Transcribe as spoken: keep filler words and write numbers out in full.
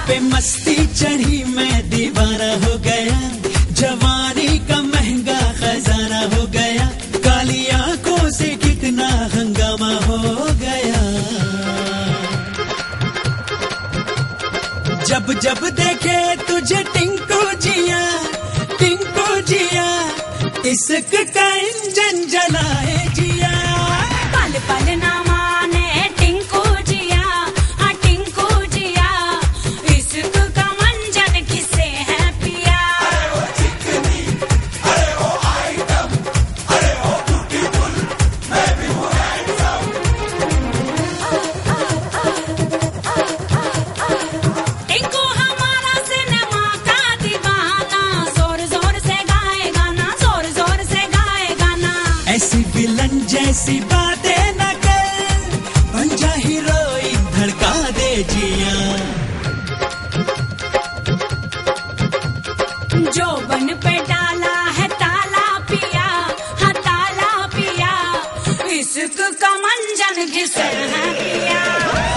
पे मस्ती चढ़ी मैं दीवाना हो गया, जवानी का महंगा खजाना हो गया, काली आंखों से कितना हंगामा हो गया। जब जब देखे तुझे टिंकू जिया, टिंकू जिया, इश्क का इंजन जलाए जिया। पल पल ना माने टिंकू जिया, हाँ टिंकू जिया, इश्क का मंजन किसे है पिया। अरे वो चिकनी, अरे वो आइटम, अरे वो ब्यूटीफुल, मैं भी हूँ हैंडसम। टिंकू हमारा सिनेमा का दीवाना, जोर जोर से गाए गाना, जोर जोर से गाए गाना। ऐसी विलन जैसी बातें न कर, बन जा हीरोइन धड़का दे जिया। जो बन पे डाला है ताला पिया, हाँ ताला पिया, इश्क का मंजन किसे है पिया।